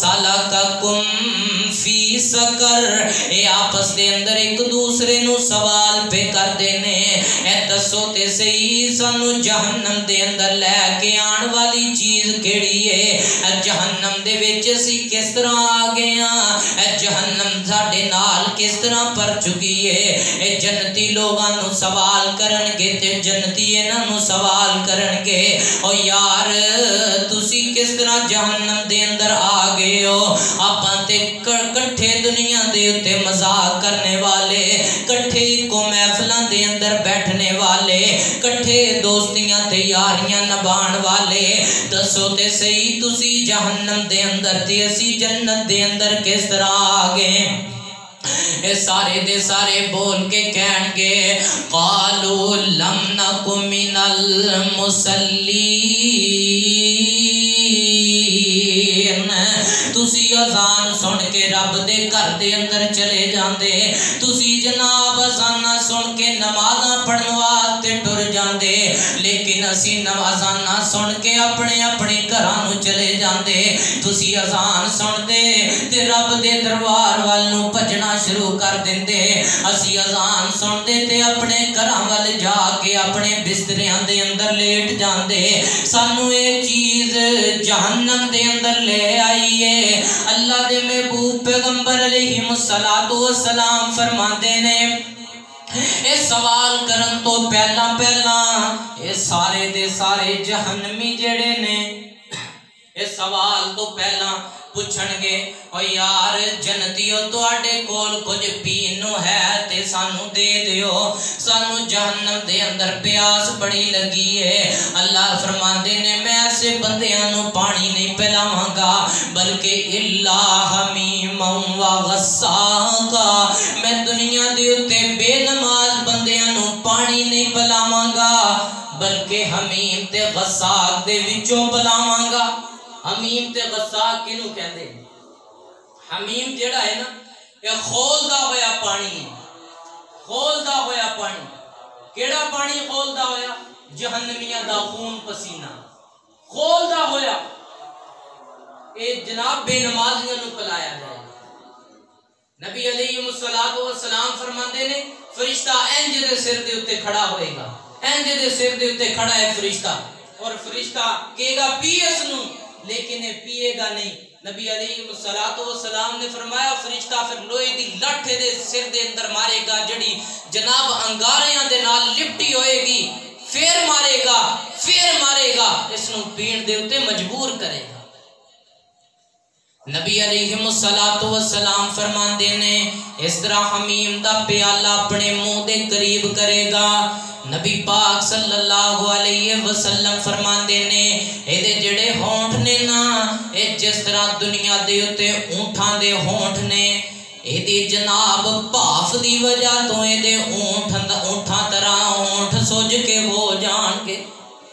A: सलककुम फी सकर, ए आपस दे अंदर एक दूसरे नु सवाल पे करदे ने, ए दसो ते सही सानू जहन्नम दे अंदर लेके आने वाली चीज केड़ी है? ए जहन्नम दे विच असी किस तरह आ गए हां? ए जहन्नम साडे नाल किस तरह पर चुकी है? ए जन्नती लोगां नु सवाल करनगे ते जन्नती इन्हां नु सवाल करनगे, ओ यार तुसी किस तरह जहन्नम दे अंदर आ गए हो? आपां ते कट्ठे दुनिया दे उत्ते मजाक करने वाले, कट्ठे को महफिलां दे अंदर बैठने वाले, कट्ठे दोस्तियां ते यारियां निभाण वाले, दसो ते सही तुसी जहन्नम दे अंदर ते असी जन्नत दे अंदर किस तरह आ गए? ए सारे दे सारे बोल के कहणगे कालू लम नकु मिनल मुसल्ली تسی اذان سن کے رب دے گھر دے اندر چلے جاندے، تسی جناب اذان سن کے نمازاں پڑھن واسطے ٹر جاندے، لیکن اسی نمازاں سن کے اپنے اپنے گھراں نوں چلے جاندے۔ تسی اذان سن دے تے رب دے دربار وال نوں بھجنا شروع کر دیندے، اسی اذان سن دے تے اپنے گھراں وال جا کے اپنے بستریاں دے اندر لیٹ جاندے۔ سانو ایک چیز جہنم دے اندر لے آئی ہے۔ اللہ دے محبوب پیغمبر علیہ الصلوۃ والسلام فرماندے نے اے سوال کرن تو پہلا پہلا اے سارے دے سارے جہنمی جڑے نے اے سوال تو پہلا پوچھن گے او یار جنتیو تواڈے کول کچھ پین نو ہے تے سانو دے دیو، سانو جہنم دے اندر پیاس بڑی لگی ہے۔ اللہ فرماندے نے میں ایسے بندیاں نو پانی نہیں پلاواں گا بلکہ الا حمیم و غساقا، میں دنیا دے اوتے بے نماز بندیاں نو پانی نہیں پلاواں گا بلکہ حمیم تے غساق دے وچوں پلاواں گا۔ حمیم تے غساق کنوں کہندے؟ حمیم جڑا ہے نا یہ کھولدا ہویا پانی ہے، کھولدا ہویا پانی۔ کیڑا پانی کھولدا ہویا؟ جہنمیاں دا خون پسینہ کھولدا ہویا، اے جناب بے نمازیاں نو پلایا جائے۔ نبی علیہ الصلوۃ والسلام فرماندے نے فرشتہ انج دے سر دے اوتے کھڑا ہوئے گا، انج دے سر دے اوتے کھڑا ہے فرشتہ، اور فرشتہ کہے گا پی اس نو، لیکن یہ پیے گا نہیں۔ نبی علیہ الصلوۃ والسلام نے فرمایا فرشتہ پھر لوہے دی لٹھ دے سر دے اندر مارے گا جڑی جناب انگاریاں دے نال لپٹی ہوئے گی، پھر مارے گا پھر مارے گا، اس نو پین دے اوتے مجبور کرے گا۔ نبی علیہ الصلوۃ والسلام فرماندے نے اس طرح حمیم دا پیالہ اپنے منہ دے قریب کرے گا۔ نبی پاک صلی اللہ علیہ وسلم فرماندے نے اے دے جڑے ہونٹ نے نا اے جس طرح دنیا دے اتے اونٹھاں دے ہونٹ نے، اے دے جناب پاف دی وجہ تو اے دے اونٹھاں طرح ہونٹ سوج کے ہو جان کے،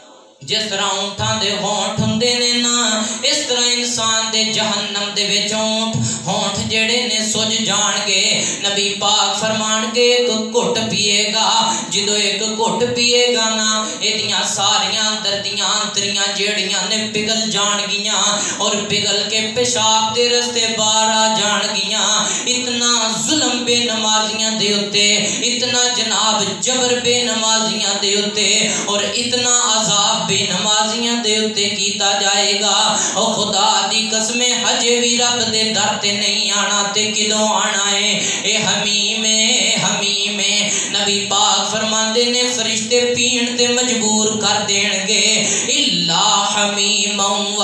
A: جس طرح اونٹھاں دے ہونٹ ہوندے نے نا اس طرح انسان دے جہنم دے وچ اونٹ ہونٹ جڑے نے سوج جان گے۔ نبی پاک فرمان گے ایک گھٹ پیے گا، جدو ایک گھٹ پیے گا نا ایدیاں ساریاں دردیاں انتریاں جیڑیاں نے پگل جان گیاں اور پگل کے پیشاب دے رستے باہر آ جان گیاں۔ اتنا ظلم بے نمازیاں دے اتے، اتنا جناب جبر بے نمازیاں دے اتے، اور اتنا عذاب بے نمازیاں دے اتے کیتا جائے گا۔ او خدا دی قسمیں ہجے بھی رب دے در تے نہیں آنا تے کدوں آنا ہے؟ اے حمیم ہے حمیم ہے۔ نبی پاک فرماندے نے فرشتے پین تے مجبور کر دین گے الا حمیم و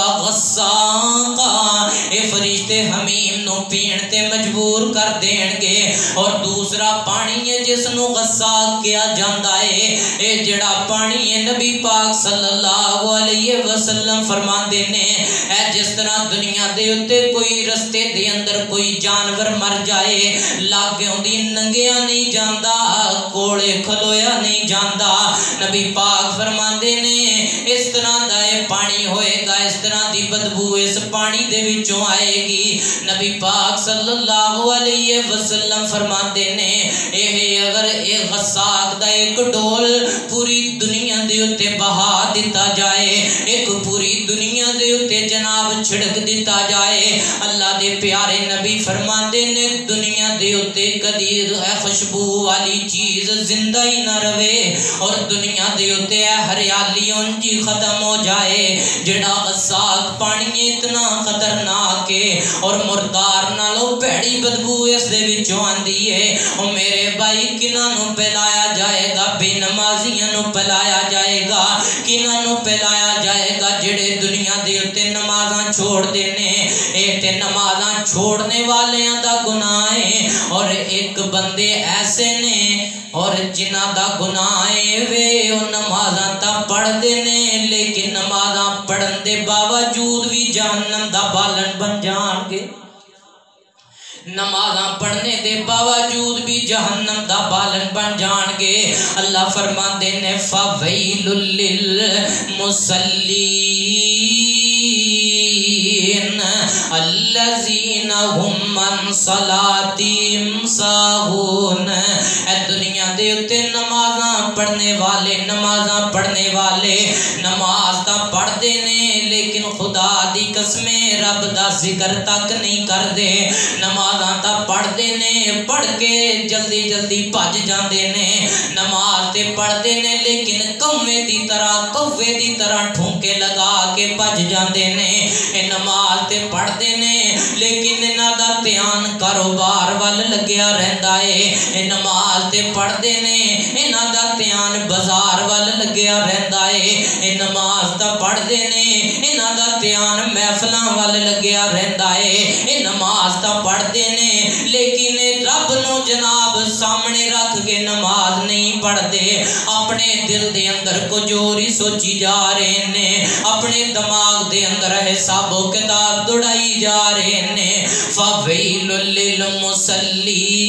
A: غساقا، اے فرشتے حمیم نو پین تے مجبور کر دین گے۔ اور دوسرا پانی ہے جس نو غساق کیا جاندا ہے، اے جڑا پانی ہے نبی پاک صلی اللہ علیہ وسلم فرماندے نے اے جس طرح دنیا دے اتے کوئی رستے دے اندر کوئی جانور مر جائے لاگیوں دی ننگیا نہیں جاندا، کوڑے کھلویا نہیں جاندا، نبی پاک فرماندے نے اس طرح دا اے پانی ہوئے گا، اس طرح دی بدبو اس پانی دے وچوں آئے گی۔ نبی پاک صلی اللہ علیہ وسلم فرماندے نے اے اگر اے غساق دا ایک ڈول پوری دنیا دے اتے بہا دیتا جائے، ایک پوری دنیا دے اتے جناب چھڑک دیتا جائے، اللہ دے پیارے نبی فرماندے نے دنیا دے اتے کدی خوشبو والی چیز زندہ ہی نہ روے، اور دنیا دے اتے ہریالی انجی ختم ہو جائے۔ جڑا غساق پانی اتنا خطرناک ہے اور مردار نالو پیڑی بدبو اس دے وچوں آندی ہے۔ او میرے بھائی کنہاں نو پلایا جائے گا؟ بے نمازیاں نو پلایا جائے گا۔ کنہاں نو پلایا جائے گا؟ جڑے دنیا دے اتے نمازاں چھوڑ دینے، اے تے نمازاں چھوڑنے والیاں دا گناہ ہے، اور ایک بندے ایسے نے اور جنہ دا گناہ ہے وے او نمازاں تا پڑھ دینے لیکن نمازاں پڑھن دے باوجود بھی جہنم دا بالن بن جان گے، نمازاں پڑھنے دے باوجود بھی جہنم دا بالن بن جان گے۔ اللہ فرماندے نے فَوَيْلٌ لِّلْمُصَلِّينَ الَّذِينَ صلاتہم ساہون، اے دنیا دے اتے نمازاں پڑھنے والے نمازاں پڑھنے والے نماز دا پڑھ دے نے لیکن خدا دی قسمیں رب دا ذکر تک نہیں کر دے، نمازاں تا پڑھ دے نے پڑھ کے جلدی جلدی بھج جاندے نے، نماز تے پڑھ دے نے لیکن کوے دی طرح کوے دی طرح ٹھونکے لگا کے بھج جاندے نے، اے نماز تے پڑھ دے نے لیکن انہاں دا دھیان کاروبار وال لگیا رہندا اے، اے نماز تے پڑھ دے نے انہاں دا دھیان بازار وال لگیا رہندا اے، اے نماز دا پڑھ دے نے انہاں دا دھیان محفلاں وال لگیا رہندا اے، اے نماز دا پڑھ دے نے لیکن رب نو جناب سامنے رکھ کے نماز نہیں پڑھ دے، اپنے دل دے اندر کچھ اور ہی سوچی جا رہے نے، اپنے دماغ دے اندر حساب و کتاب دوڑائی جا رہے نے۔ فویل للمصلین،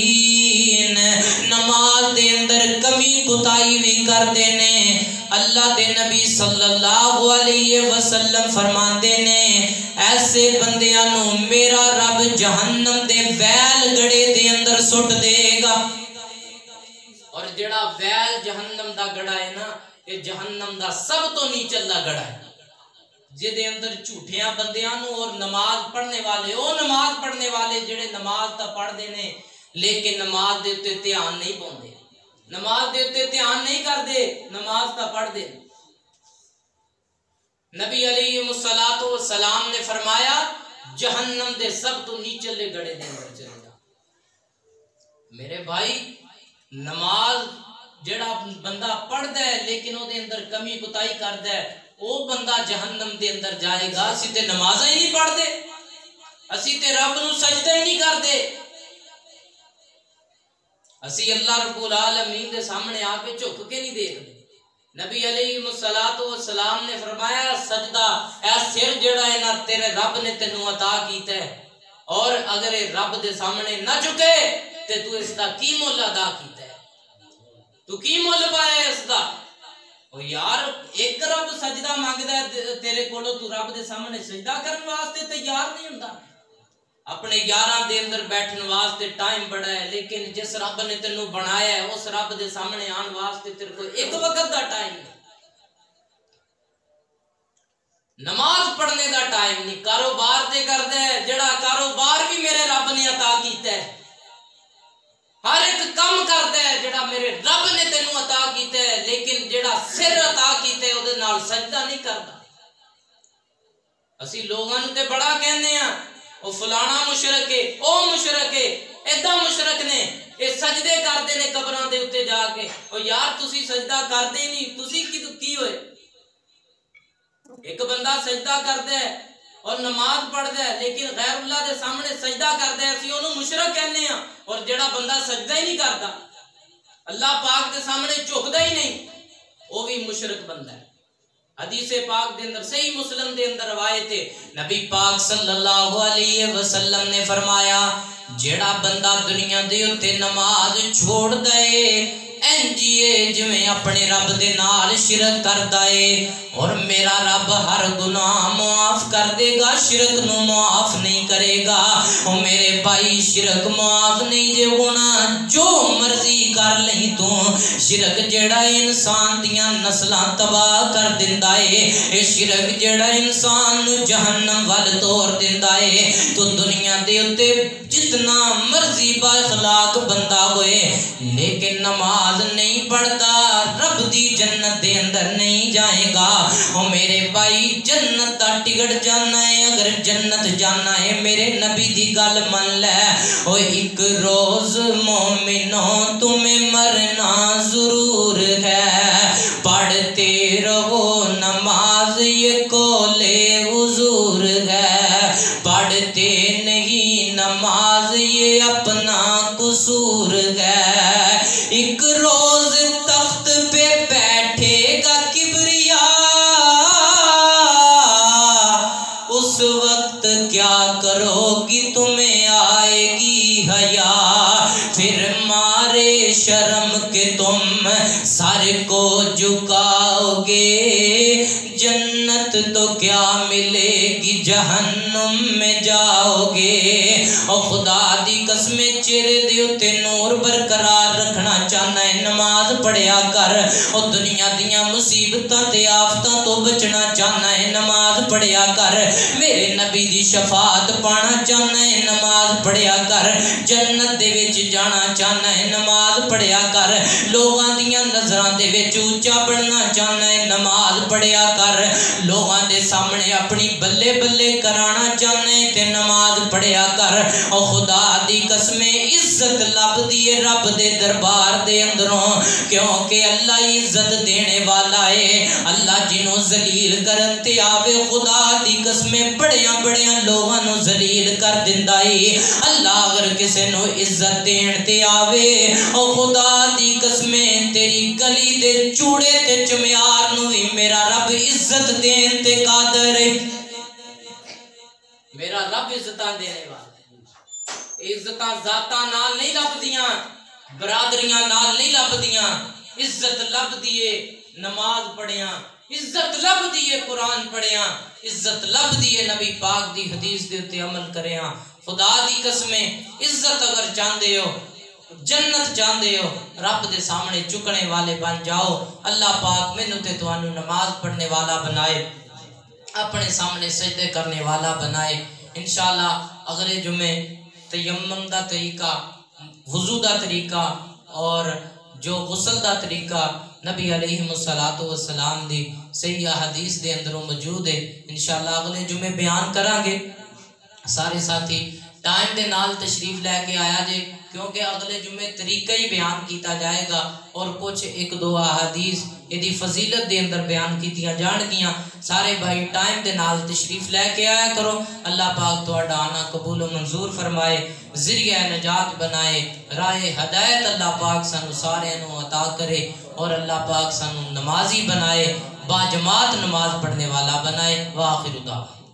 A: نماز دے اندر کمی کوتاہی بھی کر دینے، اللہ دے نبی صلی اللہ علیہ وسلم فرماندے نے ایسے بندیاں نو میرا رب جہنم دے ویل گڑے دے اندر سٹ دے گا، اور جڑا ویل جہنم دا گڑا ہے نا یہ جہنم دا سب تو نیچلا گڑا ہے، جدے اندر جھوٹیاں بندیاں نو اور نماز پڑھنے والے او نماز پڑھنے والے جڑے نماز تا پڑھ دے نے لیکن نماز دے اتے دھیان نہیں پوندے، نماز دے اتے دھیان نہیں کر دے، نماز تا پڑھ دے۔ نبی علیہ السلام نے فرمایا جہنم دے سب تو نیچلے گڑے دے اندر چلے جا۔ میرے بھائی نماز جڑا بندہ پڑھ دے لیکن او دے اندر کمی کوتاہی کر دے او بندہ جہنم دے اندر جائے گا۔ اسی تے نمازاں ہی نہیں پڑھ دے، اسی تے رب نو سجدہ ہی نہیں کر دے، اسی اللہ رب العالمین دے سامنے آ کے جھک کے نہیں دیکھ دے۔ نبی علیہ السلام نے فرمایا سجدہ اے سر جڑا ہے نا تیرے رب نے تینوں عطا کیتا ہے، اور اگر رب دے سامنے نہ جھکے تے تو اس دا کی مول ادا کیتا ہے، تو کی مول پایا ہے اس دا؟ او یار ایک رب سجدہ مانگدا ہے تیرے کولو، تو رب دے سامنے سجدہ کرن واسطے تیار نہیں ہوندا، اپنے یاراں دے اندر بیٹھن واسطے ٹائم بڑا ہے لیکن جس رب نے تینوں بنایا ہے اس رب دے سامنے آن واسطے تیرے کو ایک وقت دا ٹائم نہیں، نماز پڑھنے دا ٹائم نہیں، کاروبار تے کر دے جڑا کاروبار بھی میرے رب نے عطا کیتا ہے، ہر ایک کم کر دے جڑا میرے رب نے تینوں عطا کیتا ہے، لیکن جڑا سر عطا کیتا ہے او دے نال سجدہ نہیں کردا۔ اسی لوگاں تے بڑا کہنے ہیں او فلانا مشرک ہے، او مشرک ہے، ایدہ مشرک نے اے سجدے کردے نے قبراں دے اتے جا کے، او یار تسی سجدہ کردے ہی نہیں، تسی کی تو کی ہوئے؟ ایک بندہ سجدہ کردے ہے اور نماز پڑھ دے لیکن غیر اللہ دے سامنے سجدہ کردے اسی انہوں مشرک کہنے ہیں، اور جڑا بندہ سجدہ ہی نہیں کرتا اللہ پاک دے سامنے جھکدا ہی نہیں وہ بھی مشرک بندہ ہے۔ حدیث پاک دے اندر صحیح مسلم دے اندر روایت ہے، نبی پاک صلی اللہ علیہ وسلم نے فرمایا جڑا بندہ دنیا دے اتے نماز چھوڑ دے انجیے جویں اپنے رب دے نال شرک کردا ہے، اور میرا رب ہر گناہ معاف کر دے گا، شرک نو معاف نہیں کرے گا۔ او میرے بھائی شرک معاف نہیں جے ہونا، جو مرضی کر لیں تو شرک جڑا انسان دیاں نسلاں تباہ کر دیندا ہے، اے شرک جڑا انسان نو جہنم ول توڑ دیندا ہے۔ تو دنیا دے اتے جتنا مرضی با اخلاق بندہ ہوئے لیکن نماز نہیں پڑھتا رب دی جنت دے اندر نہیں جائے گا۔ او میرے بھائی جنت دا ٹکٹ جانا ہے، اگر جنت جانا ہے میرے نبی دی گل من لے، او ایک روز مومنوں تمہیں مرنا ضرور ہے، پڑھتے رہو نماز یہ قولِ حضور ہے، پڑھتے نہیں نماز یہ اپنا قصور ہے، ایک روز تخت پہ بیٹھے گا کبریا، اس وقت کیا کرو گی تمہیں آئے گی حیا، پھر مارے شرم کہ تم سر کو جھکا جاؤ گے، جنت تو کیا ملے گی جہنم میں جاؤ گے۔ اور خدا دی قسم چہرے دے اتے نور برقرار رکھنا چاہنا ہے نماز پڑھیا کر، اور دنیا دیاں مصیبتاں تے آفتاں تو بچنا چاہنا ہے نماز پڑھیا کر، میرے نبی دی شفاعت پانا چاہنا ہے نماز پڑھیا کر، جنت دے وچ جانا چاہنا ہے نماز پڑھیا کر، لوگاں دیاں نظراں دے وچ اونچا بننا چاہنا ہے نماز پڑھیا کر، لوگاں دے سامنے اپنی بلے بلے کرانا چاہنا ہے تے نماز پڑھیا کر۔ اور خدا دی قسم عزت لب دی رب دے دربار دے اندروں، کیونکہ اللہ عزت دینے والا ہے، اللہ جنوں ذلیل کرن تے آوے خدا دی قسم بڑیاں بڑیاں لوگاں نو ذلیل کر دیندا ہے۔ اللہ اگر کسے نو عزت دین تے آوے، او خدا دی قسم تیری گلی دے چوڑے تے چمیار نو بھی میرا رب عزت دین تے قادر ہے۔ میرا رب عزتاں دینے والا ہے، عزتاں ذاتاں نال نہیں لبدیاں، برادریاں نال نہیں لبدیاں، عزت لب دیے نماز پڑھیاں، عزت لب دیے قرآن پڑھیاں، عزت لب دیے نبی پاک دی حدیث دے اتے عمل کریاں۔ خدا دی قسمیں عزت اگر چاندے ہو، جنت چاندے ہو، رب دے سامنے چکنے والے بن جاؤ۔ اللہ پاک میں تے توانو نماز پڑھنے والا بنائے، اپنے سامنے سجدے کرنے والا بنائے۔ انشاءاللہ اگلے جمعے تیمم دا طریقہ، وضو دا طریقہ اور جو غسل دا طریقہ نبی علیہ السلام دی صحیح حدیث دے اندروں موجود ہے، انشاءاللہ اگلے جمعے بیان کران گے۔ سارے ساتھی ٹائم دے نال تشریف لے کے آیا جے، کیونکہ اگلے جمعے طریقہ ہی بیان کیتا جائے گا اور کچھ ایک دو احادیث ایدی فضیلت دے اندر بیان کیتیاں جان گیاں۔ سارے بھائی ٹائم دے نال تشریف لے کے آیا کرو۔ اللہ پاک تہاڈا آنا قبول و منظور فرمائے، ذریعہ نجات بنائے، راہ ہدایت اللہ پاک سانو سارے نو عطا کرے، اور اللہ پاک سانو نمازی بنائے، با جماعت نماز پڑھنے والا بنائے۔ وآخر دعوانا